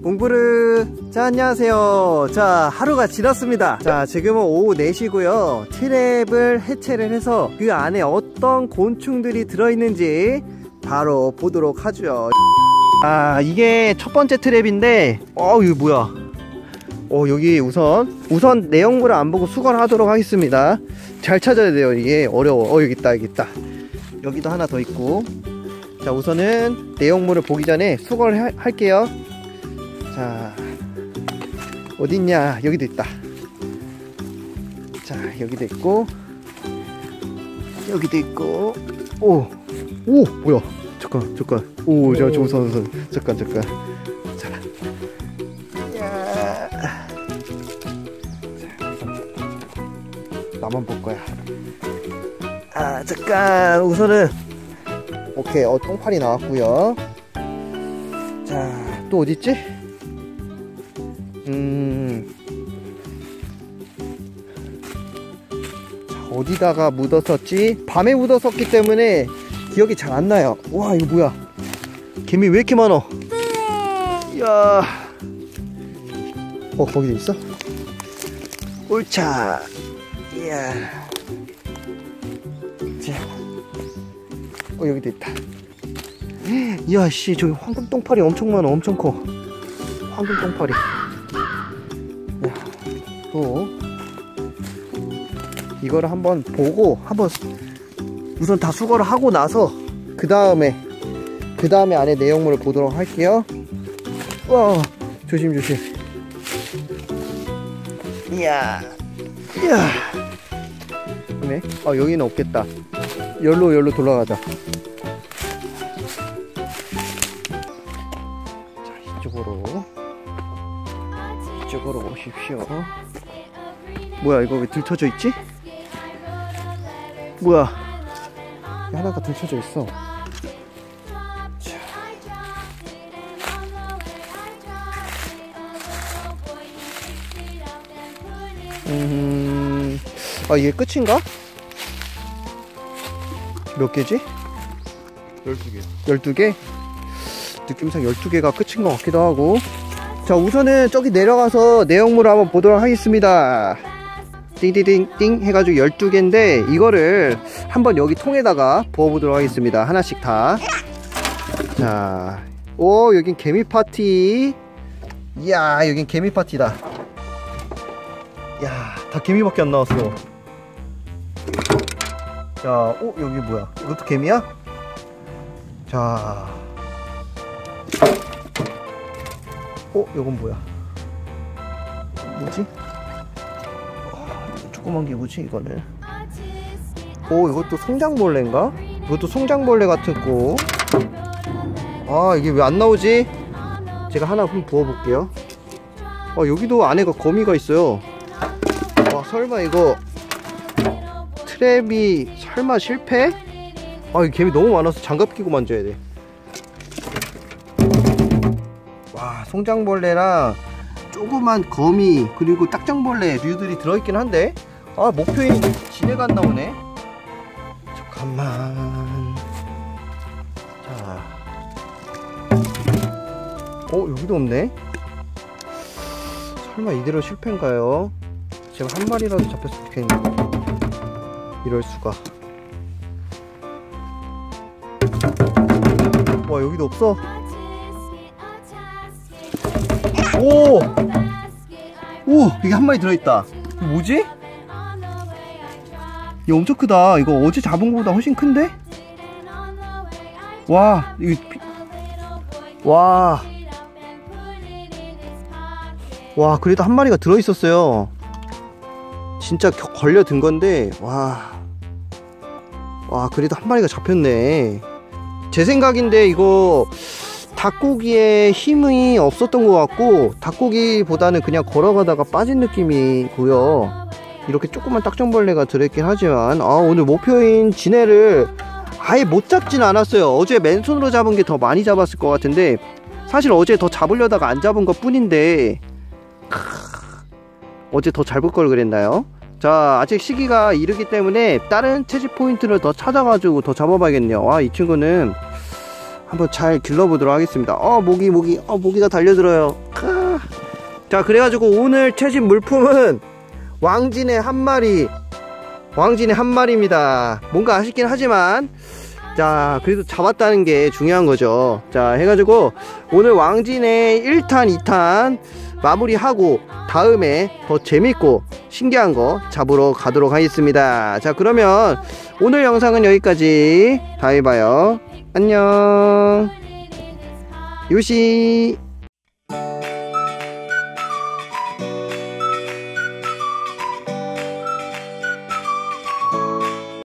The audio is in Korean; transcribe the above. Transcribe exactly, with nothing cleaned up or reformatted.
웅부르. 자, 안녕하세요. 자, 하루가 지났습니다. 자, 지금은 오후 네 시고요 트랩을 해체를 해서 그 안에 어떤 곤충들이 들어있는지 바로 보도록 하죠. 아, 이게 첫 번째 트랩인데, 어, 이거 뭐야. 어, 여기 우선 우선 내용물을 안 보고 수거를 하도록 하겠습니다. 잘 찾아야 돼요. 이게 어려워. 어, 여기 있다, 여기 있다. 여기도 하나 더 있고. 자, 우선은 내용물을 보기 전에 수거를 하, 할게요. 자, 어딨냐. 여기도 있다. 자, 여기도 있고, 여기도 있고. 오, 오, 뭐야. 잠깐, 잠깐. 오, 저, 저, 우선, 우선. 잠깐, 잠깐. 자, 야. 나만 볼 거야. 아, 잠깐. 우선은, 오케이. 어, 똥파리 나왔고요. 자, 또 어딨지? 음, 자, 어디다가 묻었었지? 밤에 묻었었기 때문에 기억이 잘 안 나요. 와, 이거 뭐야? 개미 왜 이렇게 많어? 이야. 어, 거기도 있어? 옳차. 이야. 자, 어, 여기도 있다. 이야, 씨, 저기 황금 똥파리 엄청 많아. 엄청 커. 황금 똥파리. 야, 또 이거를 한번 보고 한번 우선 다 수거를 하고 나서 그 다음에 그 다음에 안에 내용물을 보도록 할게요. 와, 조심 조심. 이야, 이야. 네? 아, 여기는 없겠다. 열로 열로 돌아가자. 자, 이쪽으로 이쪽으로 오십시오. 뭐야, 이거 왜 들쳐져 있지? 뭐야, 하나가 들쳐져 있어. 자. 음, 아, 이게 끝인가? 몇 개지? 열두 개. 열두 개? 느낌상 열두 개가 끝인 것 같기도 하고. 자, 우선은 저기 내려가서 내용물을 한번 보도록 하겠습니다. 띵띵띵띵 해가지고 열두 개인데 이거를 한번 여기 통에다가 부어보도록 하겠습니다. 하나씩 다. 자, 오, 여긴 개미 파티. 이야, 여긴 개미 파티다. 이야, 다 개미밖에 안 나왔어. 자, 오, 여기 뭐야? 이것도 개미야? 자, 어, 이건 뭐야? 뭐지? 어, 조그만 게 뭐지, 이거는? 오, 이것도 송장벌레인가? 이것도 송장벌레 같은 거. 아, 이게 왜 안 나오지? 제가 하나 한번 부어볼게요. 아, 여기도 안에가 거미가 있어요. 와, 설마 이거 트랩이 설마 실패? 아, 이 개미 너무 많아서 장갑 끼고 만져야 돼. 와, 송장벌레랑 조그만 거미 그리고 딱정벌레 류들이 들어있긴 한데, 아, 목표인 진해가 안 나오네. 잠깐만. 자, 어, 여기도 없네. 설마 이대로 실패인가요? 제가 한 마리라도 잡혔으면 좋겠는데. 이럴수가. 와, 여기도 없어. 오! 오! 이게 한 마리 들어있다. 이거 뭐지? 이거 엄청 크다. 이거 어제 잡은 거보다 훨씬 큰데? 와, 이거 피... 와. 와, 그래도 한 마리가 들어있었어요. 진짜 걸려든 건데, 와. 와, 그래도 한 마리가 잡혔네. 제 생각인데 이거 닭고기에 힘이 없었던 것 같고, 닭고기보다는 그냥 걸어가다가 빠진 느낌이고요. 이렇게 조그만 딱정벌레가 들어있긴 하지만, 아, 오늘 목표인 진해를 아예 못 잡진 않았어요. 어제 맨손으로 잡은 게 더 많이 잡았을 것 같은데, 사실 어제 더 잡으려다가 안 잡은 것 뿐인데, 크... 어제 더 잘 볼 걸 그랬나요? 자, 아직 시기가 이르기 때문에 다른 채집 포인트를 더 찾아가지고 더 잡아봐야겠네요. 와, 이 친구는 한번 잘 길러보도록 하겠습니다. 어, 모기 모기 어, 모기가 달려들어요. 크, 자, 그래가지고 오늘 채집 물품은 왕진의 한 마리, 왕진의 한 마리입니다. 뭔가 아쉽긴 하지만 자, 그래도 잡았다는 게 중요한 거죠. 자, 해가지고 오늘 왕진의 일 탄, 이 탄 마무리하고 다음에 더 재밌고 신기한 거 잡으러 가도록 하겠습니다. 자, 그러면 오늘 영상은 여기까지. 다음에 봐요. 안녕. 요시.